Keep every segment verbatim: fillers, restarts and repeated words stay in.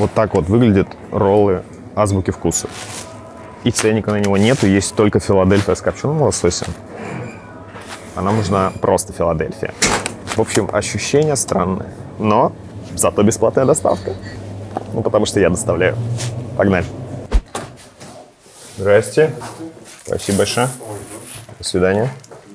Вот так вот выглядят роллы Азбуки Вкуса. И ценника на него нету, есть только Филадельфия с копченым лососем. А нам нужна просто Филадельфия. В общем, ощущение странное, но зато бесплатная доставка. Ну, потому что я доставляю. Погнали. Здрасте. Спасибо большое. До свидания.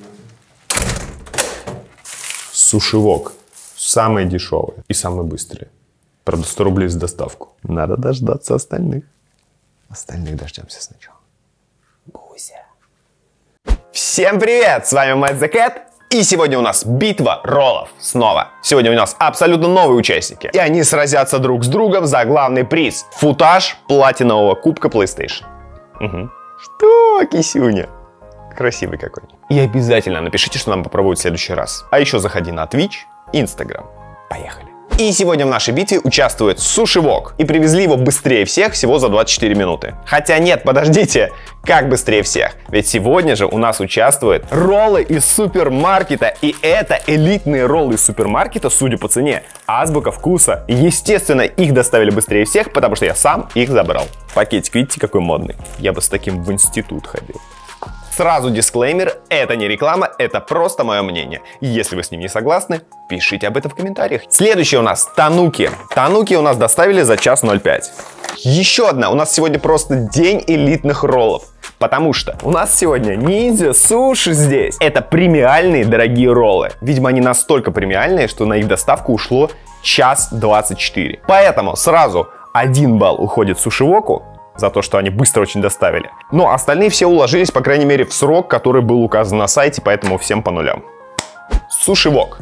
Суши-вок. Самые дешевые и самые быстрые. Правда, сто рублей за доставку. Надо дождаться остальных. Остальных дождемся сначала. Буся. Всем привет! С вами Matt the Cat. И сегодня у нас битва роллов. Снова. Сегодня у нас абсолютно новые участники. И они сразятся друг с другом за главный приз. Футаж платинового кубка PlayStation. Угу. Что, кисюня? Красивый какой. И обязательно напишите, что нам попробуют в следующий раз. А еще заходи на Twitch и Instagram. Поехали. И сегодня в нашей битве участвует Суши-вок. И привезли его быстрее всех, всего за двадцать четыре минуты. Хотя нет, подождите, как быстрее всех? Ведь сегодня же у нас участвуют роллы из супермаркета. И это элитные роллы из супермаркета, судя по цене, Азбука Вкуса. Естественно, их доставили быстрее всех, потому что я сам их забрал. Пакетик, видите, какой модный? Я бы с таким в институт ходил. Сразу дисклеймер, это не реклама, это просто мое мнение. Если вы с ним не согласны, пишите об этом в комментариях. Следующее у нас Тануки. Тануки у нас доставили за час ноль пять. Еще одна, у нас сегодня просто день элитных роллов. Потому что у нас сегодня ниндзя суши здесь. Это премиальные дорогие роллы. Видимо, они настолько премиальные, что на их доставку ушло час двадцать четыре. Поэтому сразу один балл уходит Суши-воку за то, что они быстро очень доставили. Но остальные все уложились, по крайней мере, в срок, который был указан на сайте, поэтому всем по нулям. Суши-вок.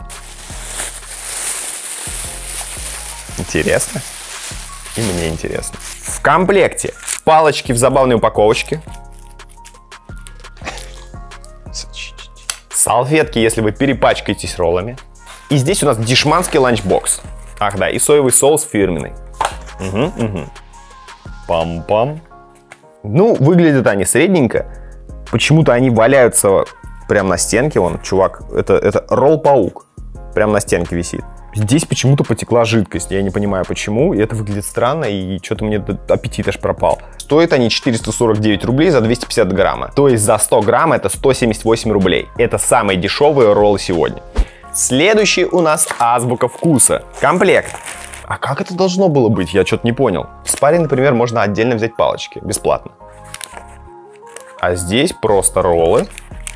Интересно? И мне интересно. В комплекте палочки в забавной упаковочке. Салфетки, если вы перепачкаетесь роллами. И здесь у нас дешманский ланчбокс. Ах да, и соевый соус фирменный. Угу, угу. Пам-пам. Ну, выглядят они средненько. Почему-то они валяются прямо на стенке. Вон, чувак, это, это ролл-паук. Прямо на стенке висит. Здесь почему-то потекла жидкость. Я не понимаю, почему. И это выглядит странно, и что-то мне аппетит аж пропал. Стоят они четыреста сорок девять рублей за двести пятьдесят грамма. То есть за сто грамм это сто семьдесят восемь рублей. Это самые дешевые роллы сегодня. Следующий у нас Азбука Вкуса. Комплект. А как это должно было быть? Я что-то не понял. В спаре, например, можно отдельно взять палочки. Бесплатно. А здесь просто роллы.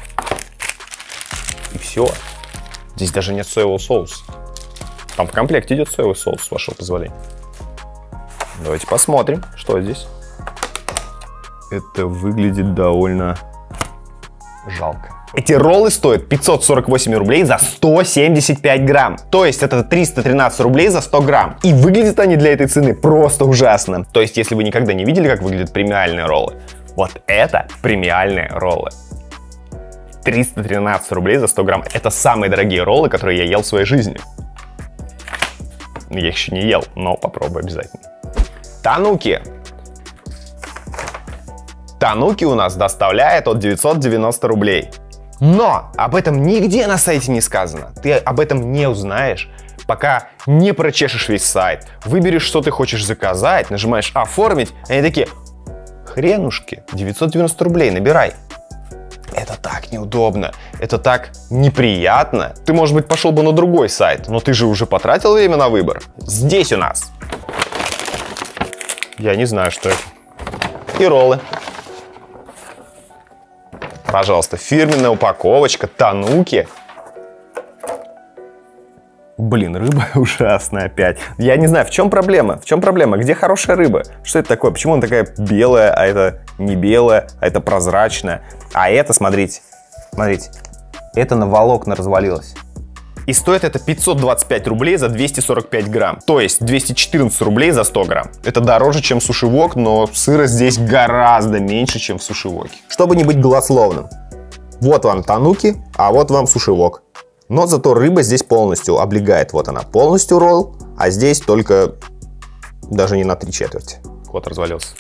И все. Здесь даже нет соевого соуса. Там в комплекте идет соевый соус, с вашего позволения. Давайте посмотрим, что здесь. Это выглядит довольно жалко. Эти роллы стоят пятьсот сорок восемь рублей за сто семьдесят пять грамм. То есть это триста тринадцать рублей за сто грамм. И выглядят они для этой цены просто ужасно. То есть если вы никогда не видели, как выглядят премиальные роллы, вот это премиальные роллы. триста тринадцать рублей за сто грамм. Это самые дорогие роллы, которые я ел в своей жизни. Я их еще не ел, но попробую обязательно. Тануки. Тануки у нас доставляет от девятьсот девяносто рублей. Но об этом нигде на сайте не сказано. Ты об этом не узнаешь, пока не прочешешь весь сайт. Выберешь, что ты хочешь заказать, нажимаешь «Оформить», и они такие: хренушки, девятьсот девяносто рублей, набирай. Это так неудобно, это так неприятно. Ты, может быть, пошел бы на другой сайт, но ты же уже потратил время на выбор. Здесь у нас, я не знаю, что это. И роллы. Пожалуйста, фирменная упаковочка, Тануки. Блин, рыба ужасная опять. Я не знаю, в чем проблема? В чем проблема? Где хорошая рыба? Что это такое? Почему она такая белая, а это не белая, а это прозрачная? А это, смотрите, смотрите, это на волокна развалилось. И стоит это пятьсот двадцать пять рублей за двести сорок пять грамм. То есть двести четырнадцать рублей за сто грамм. Это дороже, чем Суши-вок, но сыра здесь гораздо меньше, чем в Суши-воке. Чтобы не быть голословным. Вот вам Тануки, а вот вам Суши-вок. Но зато рыба здесь полностью облегает. Вот она, полностью ролл, а здесь только даже не на три четверти. Вот развалился.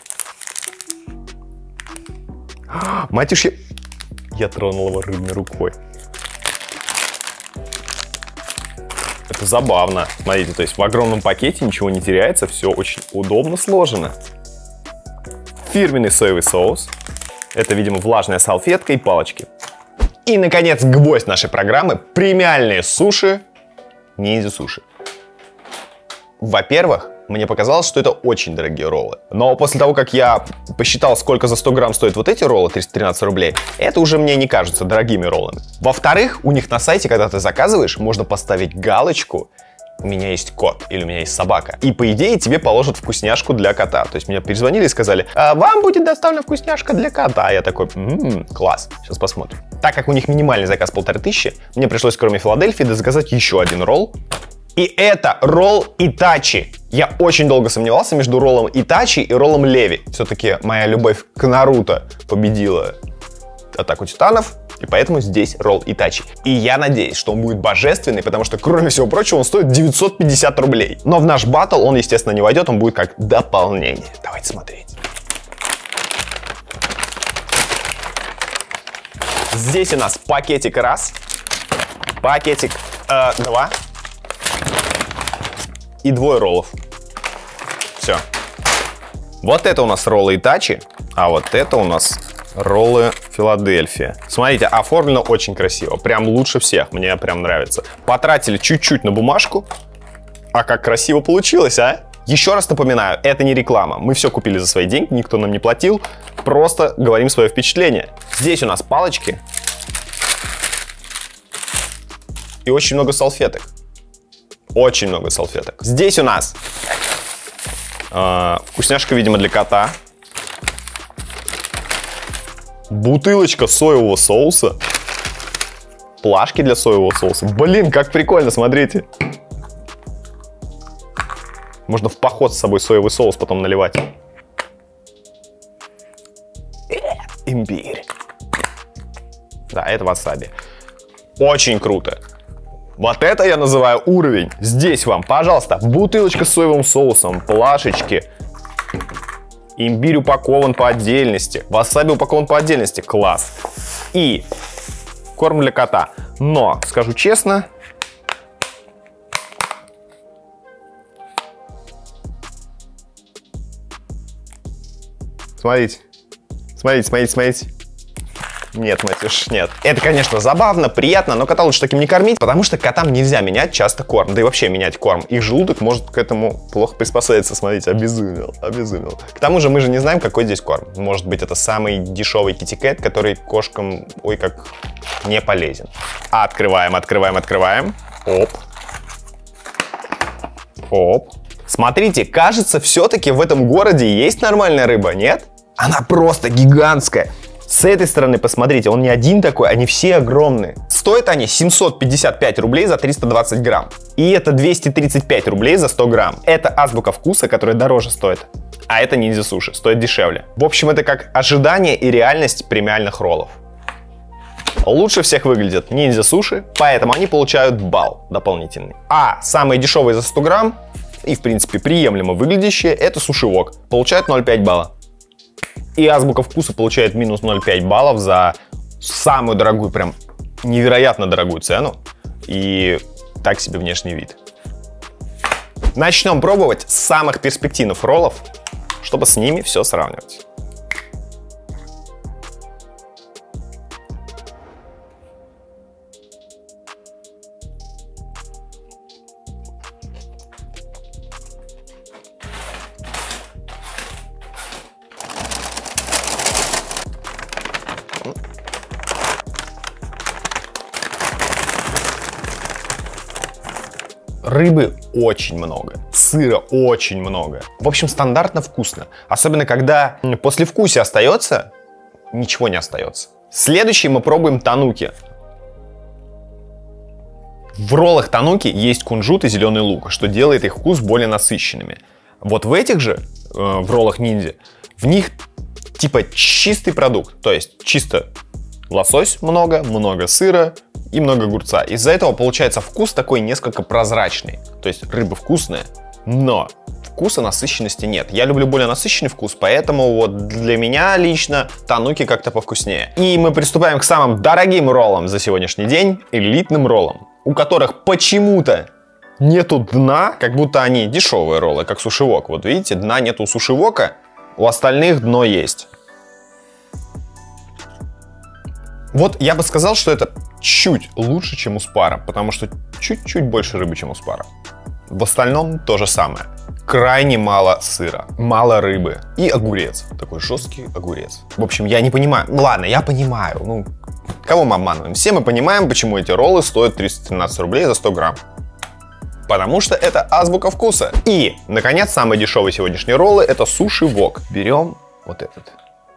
Мать уж я... Я тронул его рыбной рукой. Это забавно. Смотрите, то есть в огромном пакете ничего не теряется, все очень удобно сложено. Фирменный соевый соус. Это, видимо, влажная салфетка и палочки. И, наконец, гвоздь нашей программы – премиальные суши Ниндзя Суши. Во-первых, мне показалось, что это очень дорогие роллы. Но после того, как я посчитал, сколько за сто грамм стоят вот эти роллы, триста тринадцать рублей, это уже мне не кажется дорогими роллами. Во-вторых, у них на сайте, когда ты заказываешь, можно поставить галочку «У меня есть кот» или «У меня есть собака». И, по идее, тебе положат вкусняшку для кота. То есть мне перезвонили и сказали: а, «Вам будет доставлена вкусняшка для кота». Я такой: «Ммм, класс, сейчас посмотрим». Так как у них минимальный заказ полторы тысячи, мне пришлось, кроме Филадельфии, заказать еще один ролл. И это ролл Итачи. Я очень долго сомневался между роллом Итачи и роллом Леви. Все-таки моя любовь к Наруто победила Атаку Титанов, и поэтому здесь ролл Итачи. И я надеюсь, что он будет божественный, потому что, кроме всего прочего, он стоит девятьсот пятьдесят рублей. Но в наш баттл он, естественно, не войдет, он будет как дополнение. Давайте смотреть. Здесь у нас пакетик раз, пакетик э, два. И двое роллов. Все. Вот это у нас роллы Итачи, а вот это у нас роллы Филадельфия. Смотрите, оформлено очень красиво. Прям лучше всех. Мне прям нравится. Потратили чуть-чуть на бумажку. А как красиво получилось, а? Еще раз напоминаю, это не реклама. Мы все купили за свои деньги, никто нам не платил. Просто говорим свое впечатление. Здесь у нас палочки. И очень много салфеток. Очень много салфеток. Здесь у нас э, вкусняшка, видимо, для кота. Бутылочка соевого соуса. Плашки для соевого соуса. Блин, как прикольно, смотрите. Можно в поход с собой соевый соус потом наливать. Имбирь. Да, это васаби. Очень круто. Вот это я называю уровень. Здесь вам, пожалуйста, бутылочка с соевым соусом, плашечки. Имбирь упакован по отдельности. Васаби упакован по отдельности. Класс. И корм для кота. Но, скажу честно, смотрите. Смотрите, смотрите, смотрите. Нет, Матюш, нет. Это, конечно, забавно, приятно, но кота лучше таким не кормить, потому что котам нельзя менять часто корм, да и вообще менять корм. Их желудок может к этому плохо приспособиться. Смотрите, обезумел, обезумел. К тому же мы же не знаем, какой здесь корм. Может быть, это самый дешевый китикет, который кошкам, ой, как не полезен. Открываем, открываем, открываем. Оп. Оп. Смотрите, кажется, все-таки в этом городе есть нормальная рыба, нет? Она просто гигантская. С этой стороны, посмотрите, он не один такой, они все огромные. Стоят они семьсот пятьдесят пять рублей за триста двадцать грамм. И это двести тридцать пять рублей за сто грамм. Это азбука вкуса, которая дороже стоит. А это Ниндзя Суши, стоит дешевле. В общем, это как ожидание и реальность премиальных роллов. Лучше всех выглядят Ниндзя Суши, поэтому они получают балл дополнительный. А самые дешевые за сто грамм и, в принципе, приемлемо выглядящие, это Суши Вок. Получают ноль целых пять балла. И азбука вкуса получает минус ноль целых пять баллов за самую дорогую, прям невероятно дорогую цену и так себе внешний вид. Начнем пробовать с самых перспективных роллов, чтобы с ними все сравнивать. Рыбы очень много, сыра очень много. В общем, стандартно вкусно. Особенно, когда послевкусие остается, ничего не остается. Следующий мы пробуем тануки. В роллах тануки есть кунжут и зеленый лук, что делает их вкус более насыщенными. Вот в этих же, э, в роллах ниндзя, в них типа чистый продукт. То есть чисто лосось много, много сыра и много огурца. Из-за этого получается вкус такой несколько прозрачный. То есть рыба вкусная, но вкуса насыщенности нет. Я люблю более насыщенный вкус, поэтому вот для меня лично тануки как-то повкуснее. И мы приступаем к самым дорогим роллам за сегодняшний день, элитным роллам, у которых почему-то нету дна, как будто они дешевые роллы, как суши-вок. Вот видите, дна нету у суши-вока, у остальных дно есть. Вот я бы сказал, что это чуть лучше, чем у Спара, потому что чуть-чуть больше рыбы, чем у Спара. В остальном то же самое. Крайне мало сыра, мало рыбы и огурец. Такой жесткий огурец. В общем, я не понимаю. Ну ладно, я понимаю. Ну, кого мы обманываем? Все мы понимаем, почему эти роллы стоят триста тринадцать рублей за сто грамм. Потому что это азбука вкуса. И, наконец, самый дешевый сегодняшний роллы — это суши-вок. Берем вот этот.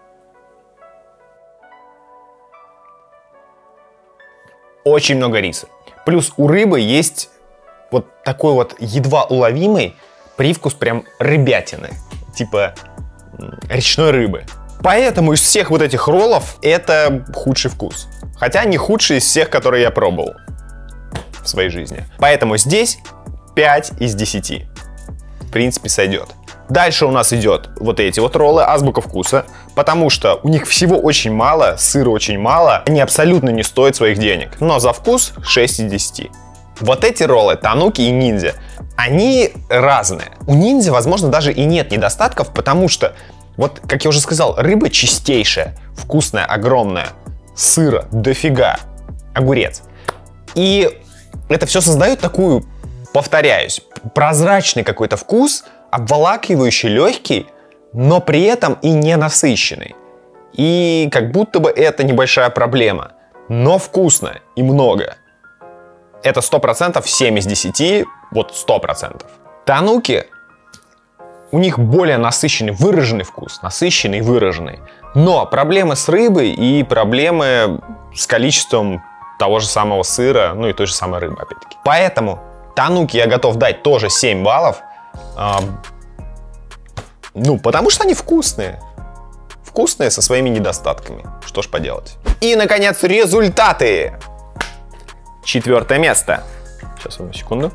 Очень много риса. Плюс у рыбы есть вот такой вот едва уловимый привкус прям рыбятины. Типа речной рыбы. Поэтому из всех вот этих роллов это худший вкус. Хотя не худший из всех, которые я пробовал в своей жизни. Поэтому здесь пять из десяти. В принципе, сойдет. Дальше у нас идет вот эти вот роллы, азбука вкуса, потому что у них всего очень мало, сыра очень мало, они абсолютно не стоят своих денег. Но за вкус шесть из десяти. Вот эти роллы, тануки и ниндзя, они разные. У ниндзя, возможно, даже и нет недостатков, потому что, вот, как я уже сказал, рыба чистейшая, вкусная, огромная, сыра дофига, огурец. И это все создает такую, повторяюсь, прозрачный какой-то вкус, обволакивающий, легкий, но при этом и не насыщенный. И как будто бы это небольшая проблема, но вкусно и много. Это сто процентов семь из десяти, вот сто процентов. Тануки, у них более насыщенный, выраженный вкус, насыщенный и выраженный. Но проблемы с рыбой и проблемы с количеством того же самого сыра, ну и той же самой рыбы, опять-таки. Поэтому тануки я готов дать тоже семь баллов. А, ну, потому что они вкусные. Вкусные со своими недостатками. Что ж поделать. И, наконец, результаты. Четвертое место. Сейчас, одну секунду.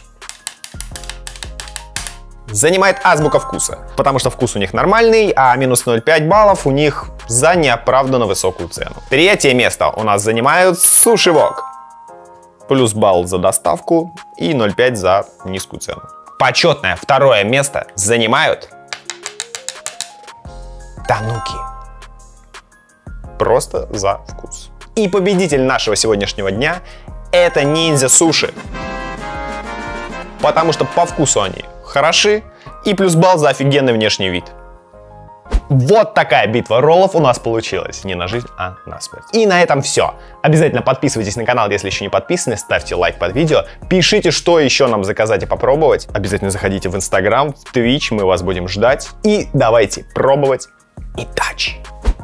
Занимает азбука вкуса. Потому что вкус у них нормальный, а минус ноль целых пять баллов у них за неоправданно высокую цену. Третье место у нас занимают суши-вок. Плюс балл за доставку и ноль целых пять за низкую цену. Почетное второе место занимают тануки. Просто за вкус. И победитель нашего сегодняшнего дня — это ниндзя суши. Потому что по вкусу они хороши, и плюс балл за офигенный внешний вид. Вот такая битва роллов у нас получилась. Не на жизнь, а на смерть. И на этом все. Обязательно подписывайтесь на канал, если еще не подписаны. Ставьте лайк под видео. Пишите, что еще нам заказать и попробовать. Обязательно заходите в Инстаграм, в Твич. Мы вас будем ждать. И давайте пробовать. Итачи.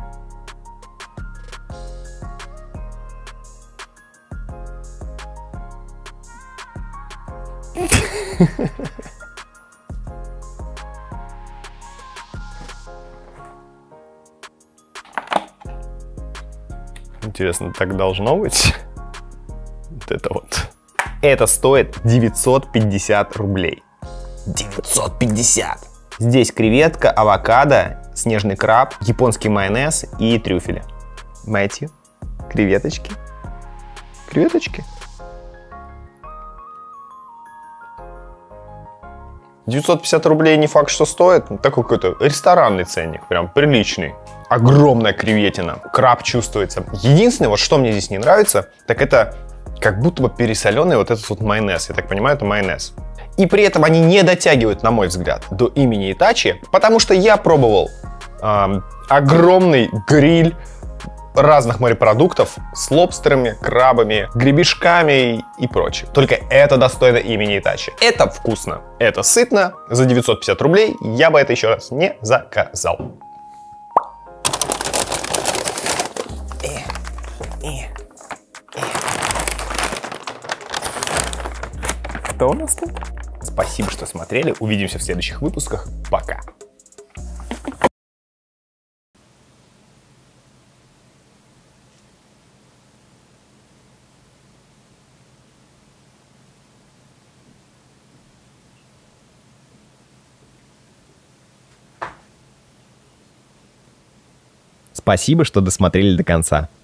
Интересно, так должно быть? Вот это вот. Это стоит девятьсот пятьдесят рублей. девятьсот пятьдесят! Здесь креветка, авокадо, снежный краб, японский майонез и трюфели. Мэтью, креветочки. Креветочки. девятьсот пятьдесят рублей не факт, что стоит. Такой какой-то ресторанный ценник, прям приличный. Огромная креветина, краб чувствуется. Единственное, вот что мне здесь не нравится, так это как будто бы пересоленный вот этот вот майонез. Я так понимаю, это майонез. И при этом они не дотягивают, на мой взгляд, до имени Итачи, потому что я пробовал э, огромный гриль разных морепродуктов с лобстерами, крабами, гребешками и прочим. Только это достойно имени Итачи. Это вкусно, это сытно. За девятьсот пятьдесят рублей я бы это еще раз не заказал. Что у нас тут? Спасибо, что смотрели. Увидимся в следующих выпусках. Пока. Спасибо, что досмотрели до конца.